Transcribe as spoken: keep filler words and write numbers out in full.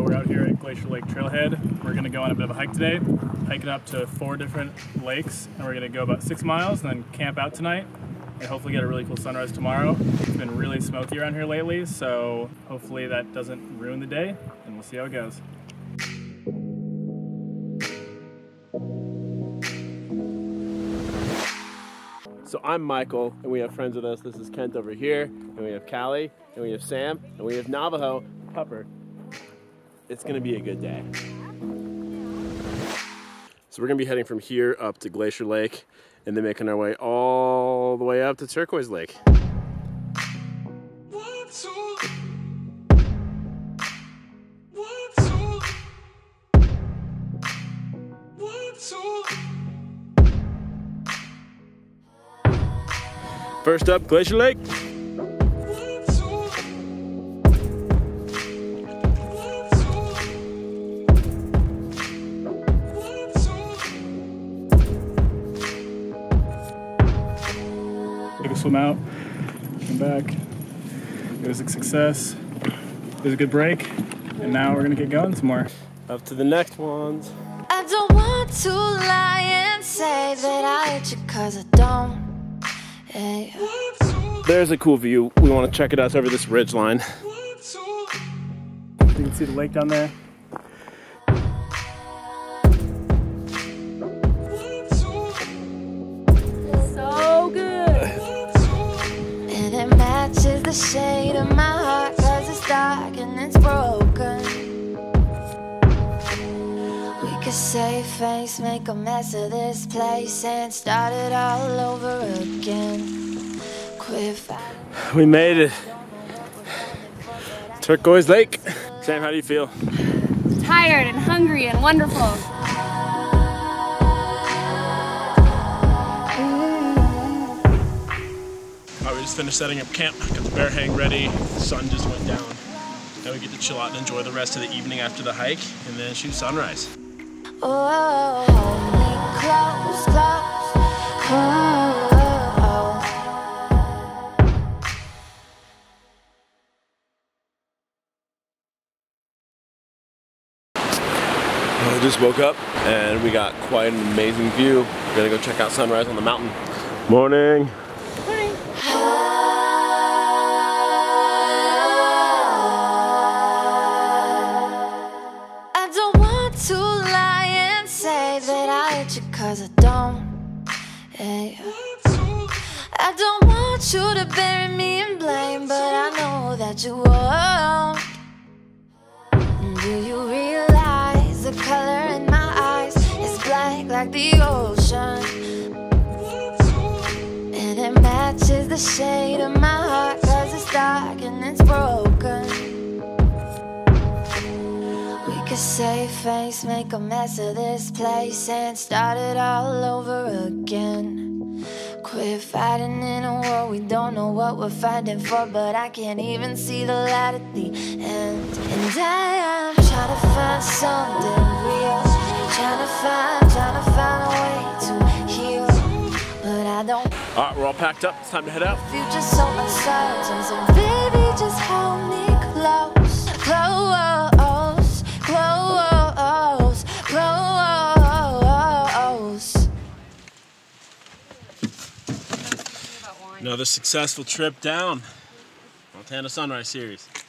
So we're out here at Glacier Lake Trailhead. We're gonna go on a bit of a hike today, hiking up to four different lakes, and we're gonna go about six miles and then camp out tonight and hopefully get a really cool sunrise tomorrow. It's been really smoky around here lately, so hopefully that doesn't ruin the day, and we'll see how it goes. So I'm Michael, and we have friends with us. This is Kent over here, and we have Callie, and we have Sam, and we have Navajo, Pupper. It's gonna be a good day. So we're gonna be heading from here up to Glacier Lake, and then making our way all the way up to Turquoise Lake. First up, Glacier Lake. Took a swim out, came back. It was a success. It was a good break, and now we're gonna get going some more. Up to the next ones. I don't want to lie and say that I hate you, cause I don't. Hey. There's a cool view. We want to check it out over this ridge line. You can see the lake down there. So good. And it matches the shade of my heart, cause it's dark and it's broken. We could save face, make a mess of this place, and start it all over again. We made it. Turquoise Lake. Sam, how do you feel? Tired and hungry and wonderful. Alright, we just finished setting up camp. Got the bear hang ready. The sun just went down. Now we get to chill out and enjoy the rest of the evening after the hike, and then shoot sunrise. Oh, hold me close, close. Oh. I just woke up and we got quite an amazing view. We're gonna go check out sunrise on the mountain. Morning. Morning. I don't want to lie and say that I hate you, cause I don't. Hey. I don't want you to bury me in blame, but I know that you won't. Do you realize the color in my eyes is black like the ocean? And it matches the shade of my heart, cause it's dark and it's broken. We could save face, make a mess of this place, and start it all over again. Quit fighting in a war, we don't know what we're fighting for, but I can't even see the light at the end. And I am trying to find something real, trying to find, trying to find a way to heal, but I don't. Alright, we're all packed up. It's time to head out. Future so uncertain, so baby, just hold me close, close, close, close. Another successful trip down Montana Sunrise Series.